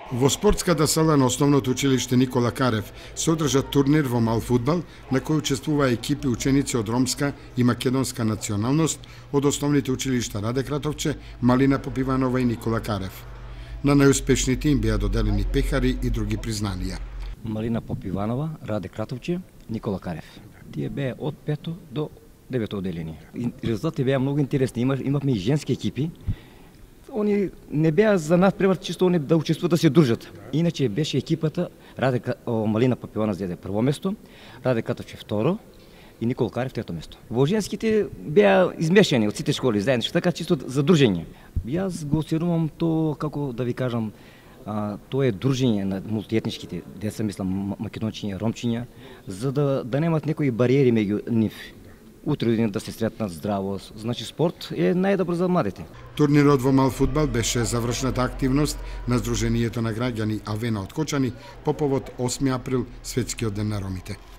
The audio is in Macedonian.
Во спортската сала на Основното училиште Никола Карев се одржа турнир во мал фудбал на кој учествуваа екипи ученици од ромска и македонска националност од основните училишта Раде Кратовче, Малина Попиванова и Никола Карев. На најуспешните им беа доделени пехари и други признанија. Малина Попиванова, Раде Кратовче, Никола Карев. Тие беа од 5 до 9 одделение. Резултатите беа многу интересни. Имавме и женски екипи. Они не беа за нас преврат чисто они да учествуват, да се дружат. Иначе беше екипата Малина Попиванова зеде прво место, Раде Кратовче второ и Никола Карев трето место. Во женските беа измешани од сите школи заеднички, така чисто за дружење. Јас го осирувам то, како да ви кажам, тоа е дружење на мултиетничките деца, мислам македончиња, ромчиња, за да немат некои бариери меѓу нив. Утре да се сретнат здраво, значи спорт е најдобро за младите. Турнирот во мал фудбал беше завршната активност на Сдруженијето на граѓани Авена од Кочани по повод 8 април, Светскиот ден на ромите.